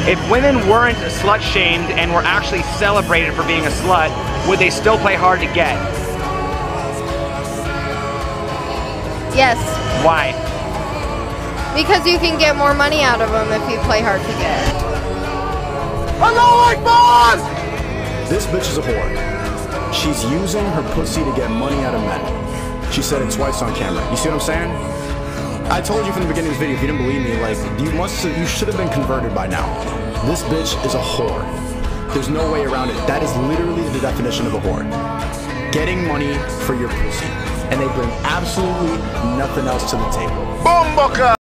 If women weren't slut shamed and were actually celebrated for being a slut, would they still play hard to get? Yes. Why? Because you can get more money out of them if you play hard to get. I don't like boss! This bitch is a whore. She's using her pussy to get money out of men. She said it twice on camera. You see what I'm saying? I told you from the beginning of this video, if you didn't believe me, like, you should have been converted by now. This bitch is a whore. There's no way around it. That is literally the definition of a whore. Getting money for your pussy. And they bring absolutely nothing else to the table. Bomboka!